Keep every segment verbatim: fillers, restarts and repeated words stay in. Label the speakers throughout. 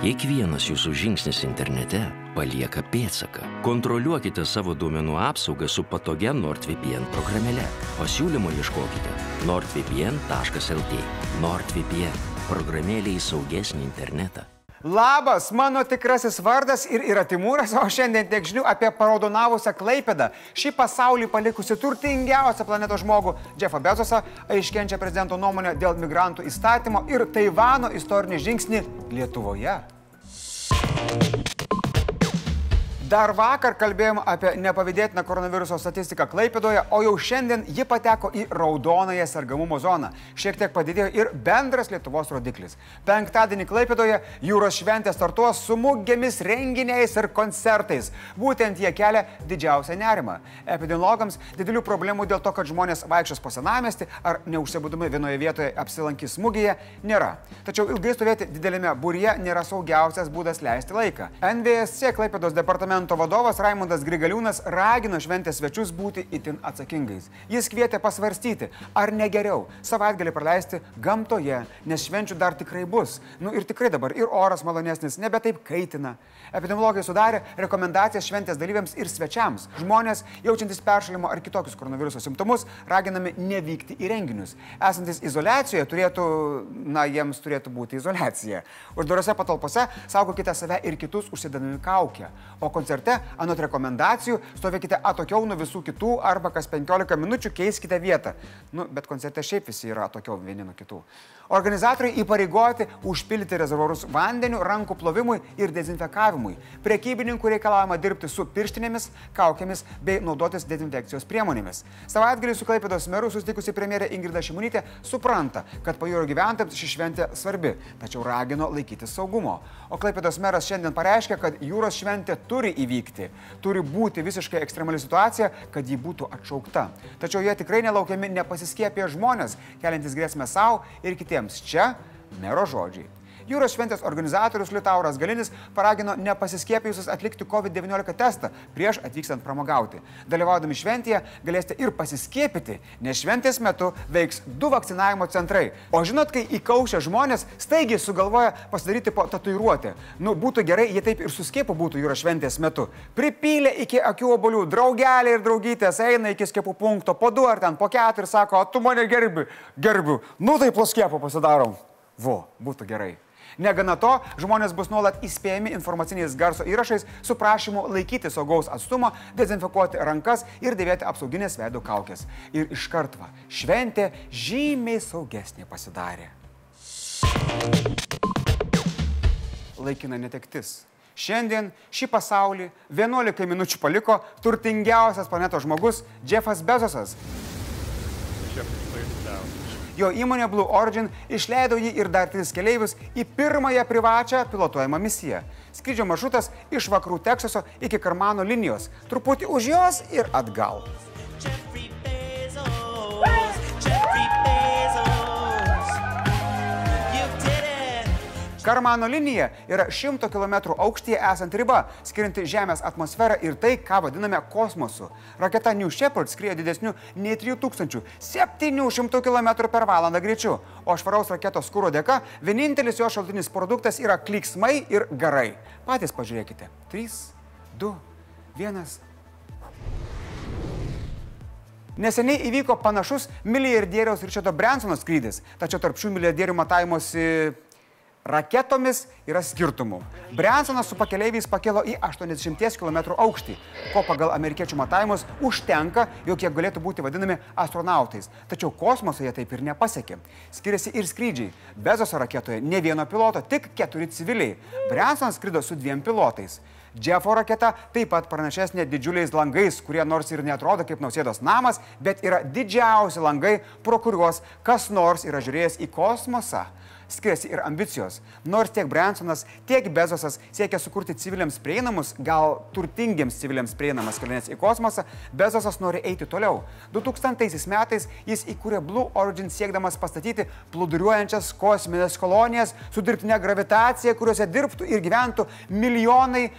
Speaker 1: Kiekvienas jūsų žingsnis internete palieka pėdsaką. Kontroliuokite savo duomenų apsaugą su patogia NordVPN programėle. Pasiūlymo ieškokite nordvpn taškas lt. NordVPN – programėlė į saugesnį internetą.
Speaker 2: Labas, mano tikrasis vardas ir yra Timūras, o šiandien tiek žinių apie paraudonavusią Klaipėdą. Šį pasaulį palikusi turtingiausią planetos žmogų Jeffą Bezosą aiškiančią prezidento nuomonę dėl migrantų įstatymo ir Taivano istorinį žingsnį Lietuvoje. Dar vakar kalbėjom apie nepavydėtiną koronaviruso statistiką Klaipėdoje, o jau šiandien ji pateko į raudonąją sergamumo zoną. Šiek tiek padidėjo ir bendras Lietuvos rodiklis. Penktadienį Klaipėdoje jūros šventė startuos su mugėmis, renginiais ir koncertais. Būtent jie kelia didžiausią nerimą. Epidemiologams didelių problemų dėl to, kad žmonės vaikščios po senamiestį ar neužsibūdami vienoje vietoje apsilankys mugėje, nėra. Tačiau ilgai stovėti didelėme būryje nėra saugiausias būdas leisti laiką. N V S C Klaipėdos departamento vadovas Raimundas Grigaliūnas ragino šventės svečius būti itin atsakingais. Jis kvietė pasvarstyti, ar ne geriau savaitgalį praleisti gamtoje, nes švenčių dar tikrai bus. Nu ir tikrai dabar ir oras malonesnis, nebe taip kaitina. Epidemiologai sudarė rekomendacijas šventės dalyviams ir svečiams. Žmonės, jaučiantis peršalimo ar kitokius koronaviruso simptomus, raginami nevykti į renginius. Esantis izoliacijoje turėtų, na, jiems turėtų būti izoliacija. Uždarose patalpose saugokite save ir kitus užsidėdami kaukę. O koncerte, anot rekomendacijų, stovėkite atokiau nuo visų kitų arba kas penkiolika minučių keiskite vietą. Nu, bet koncerte šiaip visi yra atokiau vieni nuo kitų. Organizatoriai įpareigoti užpildyti rezervuarus vandeniu, rankų plovimui ir dezinfekavimui. Prekybininkų reikalavimą dirbti su pirštinėmis, kaukėmis bei naudotis dezinfekcijos priemonėmis. Savaitgalį su Klaipėdos meru susitikusi premjerė Ingrida Šimonytė supranta, kad pajūrio gyventojams ši šventė svarbi, tačiau ragino laikytis saugumo. O Klaipėdos meras šiandien pareiškė, kad jūros šventė turi įvykti. Turi būti visiškai ekstremali situacija, kad ji būtų atšaukta. Tačiau jie tikrai nelaukiami nepasiskiepę žmonės, keliantis grėsmę savo ir kitiems. Čia mero žodžiai. Jūros šventės organizatorius Liutauras Galinis paragino nepasiskiepijusius atlikti COVID devyniolika testą prieš atvykstant pramogauti. Dalyvaudami šventėje galėsite ir pasiskiepyti, nes šventės metu veiks du vakcinavimo centrai. O žinot, kai įkaušę žmonės staigiai sugalvoja pasidaryti po tatuiruotę. Nu, būtų gerai, jie taip ir su skiepu būtų jūros šventės metu. Pripylė iki akių obuolių, draugeliai ir draugytės eina iki skiepų punkto, po du ar ten po keturi, sako, o tu mane gerbi, gerbiu, nu tai po skiepo pasidarom. Vo, būtų gerai. Negana to, žmonės bus nuolat įspėjami informaciniais garso įrašais su prašymu laikyti saugaus atstumo, dezinfekuoti rankas ir dėvėti apsauginės veido kaukės. Ir iš karto va, šventė žymiai saugesnė pasidarė. Laikina netektis. Šiandien šį pasaulį vienuolika minučių paliko turtingiausias planetos žmogus Jeffas Bezosas. Jo įmonė Blue Origin išleido jį ir dar tris keleivius į pirmąją privačią pilotuojamą misiją. Skrydžio maršrutas iš vakarų Teksaso iki Karmano linijos, truputį už jos ir atgal. Karmano linija yra šimto kilometrų aukštyje esanti riba, skirianti Žemės atmosferą ir tai, ką vadiname kosmosu. Raketa New Shepard skriejo didesniu nei trijų tūkstančių septynių šimtų kilometrų per valandą greičiu, o švaraus raketos kuro dėka vienintelis jo šaltinis produktas yra klyksmai ir garai. Patys pažiūrėkite. trys, du, vienas. Neseniai įvyko panašus milijardieriaus Richardo Bransono skrydis, tačiau tarp šių milijardierių matavimosi raketomis yra skirtumų. Bransonas su pakeleiviais pakilo į aštuoniasdešimties kilometrų aukštį, ko pagal amerikiečių matavimus užtenka, jog jie galėtų būti vadinami astronautais. Tačiau kosmoso jie taip ir nepasiekė. Skiriasi ir skrydžiai. Bezoso raketoje ne vieno piloto, tik keturi civiliai. Bransonas skrido su dviem pilotais. Jeffo raketa taip pat pranašesnė didžiuliais langais, kurie nors ir neatrodo kaip Nausėdos namas, bet yra didžiausi langai, pro kuriuos kas nors yra žiūrėjęs į kosmosą. Skiriasi ir ambicijos. Nors tiek Bransonas, tiek Bezosas siekia sukurti civiliams prieinamus, gal turtingiems civiliams prieinamas keliones į kosmosą, Bezosas nori eiti toliau. du tūkstantaisiais metais jis įkūrė Blue Origin siekdamas pastatyti plūduriuojančias kosminės kolonijas su dirbtine gravitacija, kuriuose dirbtų ir gyventų milijonai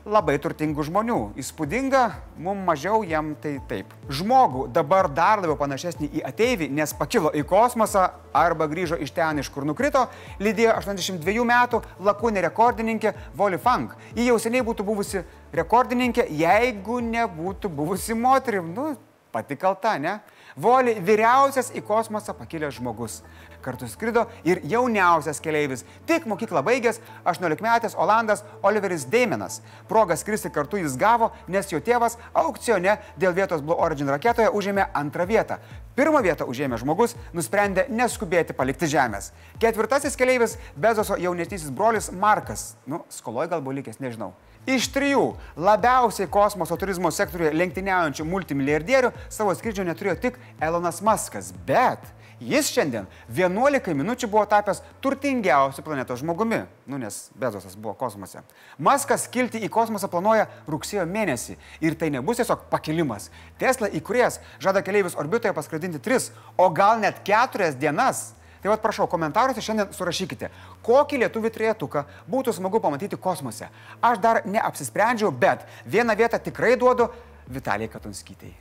Speaker 2: labai turtingų žmonių. Įspūdinga, mums mažiau, jam tai taip. Žmogų dabar dar labiau panašesnį į ateivį, nes pakilo į kosmosą arba grįžo iš ten, iš kur nukrito, lydėjo aštuoniasdešimt dviejų metų lakūnė rekordininkė Voli Fang. Ji jau seniai būtų buvusi rekordininkė, jeigu nebūtų buvusi moterim. Nu, pati kalta, ne? Voli vyriausias į kosmosą pakilęs žmogus. Kartu skrido ir jauniausias keleivis, tik mokyklą baigęs, aštuoniolikmetis Olandas Oliveris Deimenas. Progą skristi kartu jis gavo, nes jo tėvas aukcione dėl vietos Blue Origin raketoje užėmė antrą vietą. Pirmą vietą užėmė žmogus, nusprendė neskubėti palikti žemės. Ketvirtasis keleivis Bezoso jaunesnysis brolis Markas. Nu, skoloj gal buvo likęs, nežinau. Iš trijų labiausiai kosmoso turizmo sektoriuje lenktyniaujančių multimilijardierių savo skrydžio neturėjo tik Elonas Muskas, bet jis šiandien vienuolika minučių buvo tapęs turtingiausiu planetos žmogumi, nu nes Bezosas buvo kosmose. Muskas kilti į kosmosą planuoja rugsėjo mėnesį ir tai nebus tiesiog pakilimas. Tesla įkūrėjas žada keleivius orbitoje paskraidinti tris, o gal net keturias dienas. Tai vat prašau, komentaruose šiandien surašykite, kokį lietuvį trejetuką būtų smagu pamatyti kosmose. Aš dar neapsisprendžiau, bet vieną vietą tikrai duodu Vitalijai Katunskytei.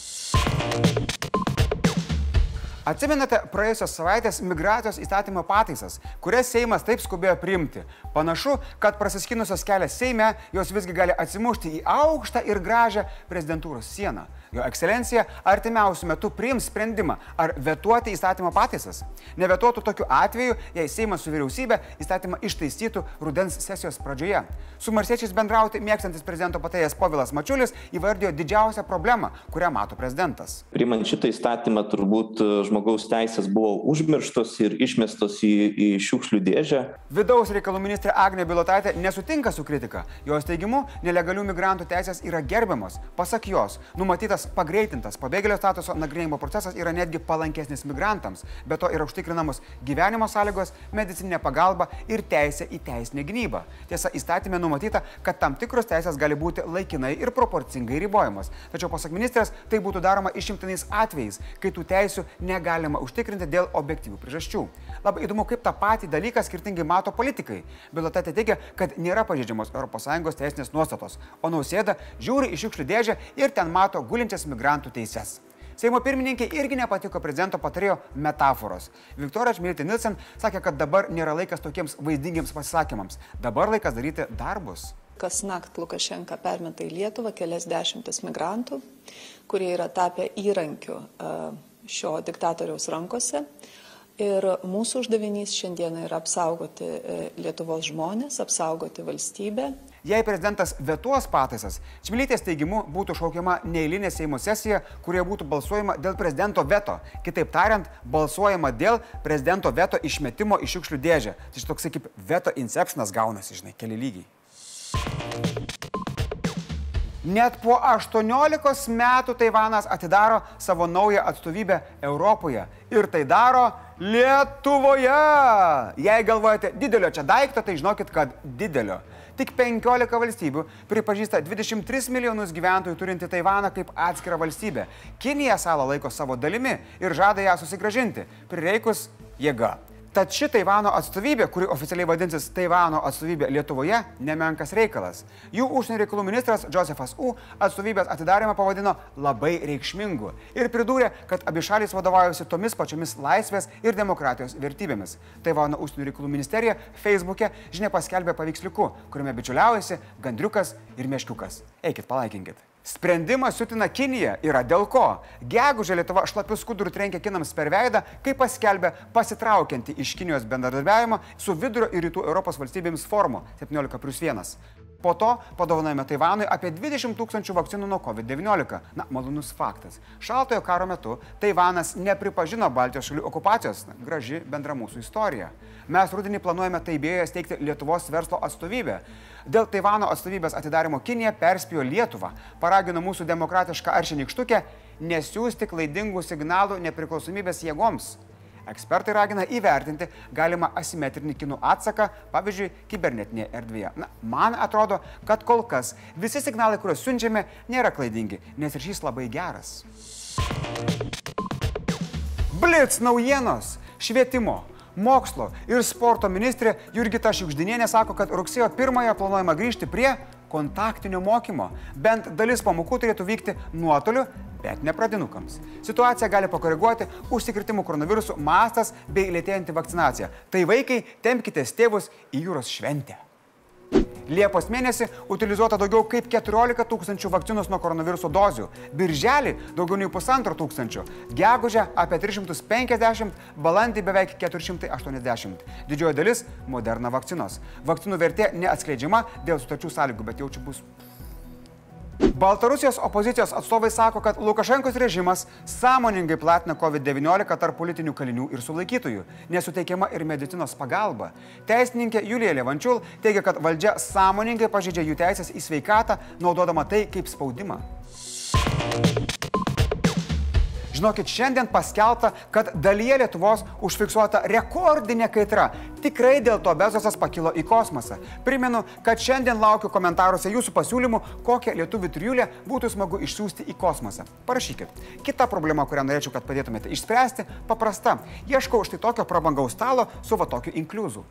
Speaker 2: Atsimenate praėjusios savaitės migracijos įstatymo pataisas, kurias Seimas taip skubėjo priimti. Panašu, kad prasiskinusios kelias Seime, jos visgi gali atsimušti į aukštą ir gražią prezidentūros sieną. Jo ekscelencija artimiausiu metu priims sprendimą, ar vetuoti įstatymo pataisas. Nevetuotų tokiu atveju, jei Seimas su vyriausybė įstatymą ištaisytų rudens sesijos pradžioje. Su marsiečiais bendrauti mėgstantis prezidento patarėjas Povilas Mačiulis įvardijo didžiausią problemą, kurią mato prezidentas.
Speaker 3: Priimant šitą įstatymą turbūt žmogaus teisės buvo užmirštos ir išmestos į, į šiukšlių dėžę.
Speaker 2: Vidaus reikalų ministrė Agnė Bilotaitė nesutinka su kritika. Jos teigimu, nelegalių migrantų teisės yra gerbiamos. Pasak jos, numatytas pagreitintas pabėgėlio statuso nagrinėjimo procesas yra netgi palankesnis migrantams, be to yra užtikrinamos gyvenimo sąlygos, medicininė pagalba ir teisė į teisinę gynybą. Tiesa, įstatymė numatyta, kad tam tikros teisės gali būti laikinai ir proporcingai ribojamos. Tačiau, pasak ministrės, tai būtų daroma išimtiniais atvejais, kai tų teisių negalima užtikrinti dėl objektyvių priežasčių. Labai įdomu, kaip tą patį dalyką skirtingai mato politikai. Bilotaitė teigia, kad nėra pažeidžiamos Europos Sąjungos teisinės nuostatos, o Nausėda žiūri į šiukšlių dėžę ir ten mato gulinčias migrantų teises. Seimo pirmininkė irgi nepatiko prezidento patarėjo metaforos. Viktorija Čmilytė Nilsen sakė, kad dabar nėra laikas tokiems vaizdingiems pasisakymams. Dabar laikas daryti darbus.
Speaker 4: Kasnakt Lukašenka permeta į Lietuvą kelias dešimtis migrantų, kurie yra tapę įrankiu šio diktatoriaus rankose. Ir mūsų uždavinys šiandieną yra apsaugoti Lietuvos žmonės, apsaugoti valstybę.
Speaker 2: Jei prezidentas vetuos pataisas, Čmilytės teigimu būtų šaukiama neeilinė Seimo sesija, kurioje būtų balsuojama dėl prezidento veto. Kitaip tariant, balsuojama dėl prezidento veto išmetimo į šiukšlių dėžę. Tai toksai kaip veto inceptionas gaunasi, žinai, keli lygiai. Net po aštuoniolikos metų Taivanas atidaro savo naują atstovybę Europoje. Ir tai daro Lietuvoje. Jei galvojate didelio čia daikto, tai žinokit, kad didelio. Tik penkiolika valstybių pripažįsta dvidešimt tris milijonus gyventojų turinti Taivaną kaip atskirą valstybę. Kinija salą laiko savo dalimi ir žada ją susigrąžinti, prireikus jėga. Tad ši Taivano atstovybė, kuri oficialiai vadinsis Taivano atstovybė Lietuvoje, nemenkas reikalas. Jų užsienio reikalų ministras Josefas U. atstovybės atidarimą pavadino labai reikšmingu ir pridūrė, kad abi šalys vadovaujasi tomis pačiomis laisvės ir demokratijos vertybėmis. Taivano užsienio reikalų ministerija Facebook'e žinia paskelbė paveiksliuku, kuriame bičiuliaujasi gandriukas ir meškiukas. Eikit, palaikinkit. Sprendimas siutina Kinija yra dėl ko. Gegužę Lietuva šlapių skudurų trenkė kinams per veidą, kai paskelbė pasitraukianti iš Kinijos bendradarbiavimo su vidurio ir rytų Europos valstybėmis forumu septyniolika plius vienas. Po to padovanojame Taivanui apie dvidešimt tūkstančių vakcinų nuo COVID devyniolika. Na, malonus faktas. Šaltojo karo metu Taivanas nepripažino Baltijos šalių okupacijos. Na, graži bendra mūsų istorija. Mes rudenį planuojame Taibėjoje steigti Lietuvos verslo atstovybę. Dėl Taivano atstovybės atidarimo Kinija perspėjo Lietuvą, paragino mūsų demokratišką aršią nykštukę nesiųsti klaidingų signalų nepriklausomybės jėgoms. Ekspertai ragina įvertinti galimą asimetrinį kinų atsaką, pavyzdžiui, kibernetinėje erdvėje. Na, man atrodo, kad kol kas visi signalai, kuriuos siunčiame, nėra klaidingi, nes ryšys labai geras. Blitz naujienos, švietimo, mokslo ir sporto ministrė Jurgita Šiugždinienė sako, kad rugsėjo pirmąją planuojama grįžti prie kontaktinio mokymo. Bent dalis pamokų turėtų vykti nuotoliu, bet ne pradinukams. Situaciją gali pakoreguoti užsikrėtimų koronavirusų mastas bei lėtėjanti vakcinacija. Tai vaikai, tempkitės tėvus į jūros šventę. Liepos mėnesį utilizuota daugiau kaip keturiolika tūkstančių vakcinos nuo koronaviruso dozių. Birželį daugiau nei pusantro tūkstančio. Gegužę apie tris šimtus penkiasdešimt, balandį beveik keturi šimtai aštuoniasdešimt. Didžioji dalis – Moderna vakcinos. Vakcinų vertė neatskleidžiama dėl sutarčių sąlygų, bet jau čia bus. Baltarusijos opozicijos atstovai sako, kad Lukašenkos režimas sąmoningai platina kovid devyniolika tarp politinių kalinių ir sulaikytųjų, nesuteikiama ir medicinos pagalba. Teisininkė Julija Levančiul teigia, kad valdžia sąmoningai pažeidžia jų teisės į sveikatą, naudodama tai kaip spaudimą. Žinokit, šiandien paskelbta, kad dalyje Lietuvos užfiksuota rekordinė kaitra. Tikrai dėl to Bezosas pakilo į kosmosą. Primenu, kad šiandien laukiu komentaruose jūsų pasiūlymų, kokią lietuvių trijulę būtų smagu išsiųsti į kosmosą. Parašykit. Kita problema, kurią norėčiau, kad padėtumėte išspręsti, paprasta. Ieškau štai tokio prabangaus stalo su va tokiu inkliuzu.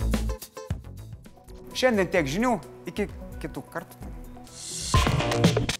Speaker 2: Šiandien tiek žinių, iki kitų kartų.